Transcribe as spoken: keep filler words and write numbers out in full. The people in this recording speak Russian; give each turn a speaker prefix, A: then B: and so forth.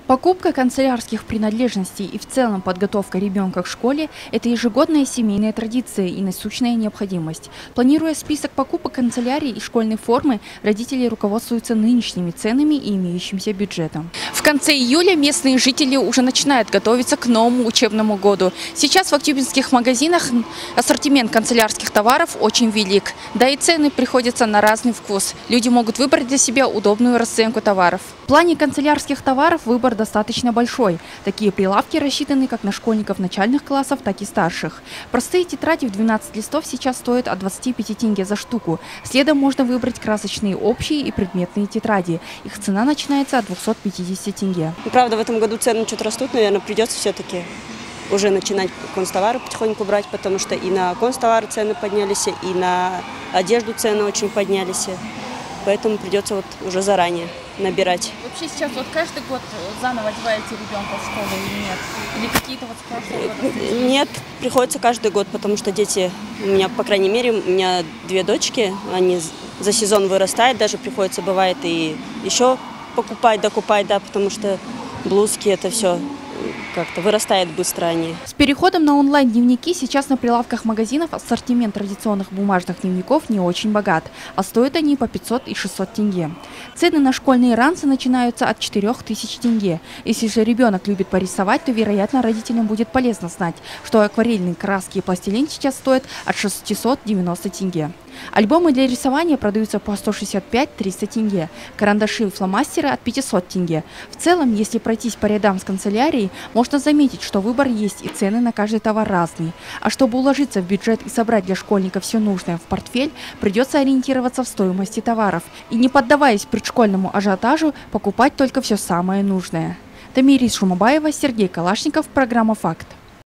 A: Покупка канцелярских принадлежностей и в целом подготовка ребенка к школе – это ежегодная семейная традиция и насущная необходимость. Планируя список покупок канцелярии и школьной формы, родители руководствуются нынешними ценами и имеющимся бюджетом. В конце июля местные жители уже начинают готовиться к новому учебному году. Сейчас в актюбинских магазинах ассортимент канцелярских товаров очень велик. Да и цены приходятся на разный вкус. Люди могут выбрать для себя удобную расценку товаров. В плане канцелярских товаров выбор достаточно большой. Такие прилавки рассчитаны как на школьников начальных классов, так и старших. Простые тетради в двенадцать листов сейчас стоят от двадцати пяти тенге за штуку. Следом можно выбрать красочные общие и предметные тетради. Их цена начинается от двухсот пятидесяти тенге.
B: Правда, в этом году цены что-то растут, наверное, придется все-таки уже начинать констовары потихоньку брать, потому что и на констовары цены поднялись, и на одежду цены очень поднялись. Поэтому придется вот уже заранее набирать.
A: Вообще сейчас вот каждый год заново одеваете ребенка в школу или нет? Или какие-то вот с прошлого года?
B: Нет, приходится каждый год, потому что дети, у меня, по крайней мере, у меня две дочки, они за сезон вырастают, даже приходится, бывает, и еще покупать, докупать, да, потому что блузки, это все как-то вырастает быстро они.
A: С переходом на онлайн-дневники сейчас на прилавках магазинов ассортимент традиционных бумажных дневников не очень богат, а стоят они по пятьсот и шестьсот тенге. Цены на школьные ранцы начинаются от четырёх тысяч тенге. Если же ребенок любит порисовать, то, вероятно, родителям будет полезно знать, что акварельные краски и пластилин сейчас стоят от шестисот девяноста тенге. Альбомы для рисования продаются по сто шестьдесят пять — триста тенге, карандаши и фломастеры от пятисот тенге. В целом, если пройтись по рядам с канцелярией, можно заметить, что выбор есть и цены на каждый товар разные. А чтобы уложиться в бюджет и собрать для школьника все нужное в портфель, придется ориентироваться в стоимости товаров и, не поддаваясь предшкольному ажиотажу, покупать только все самое нужное. Тамирис Шумабаева, Сергей Калашников, программа «Факт».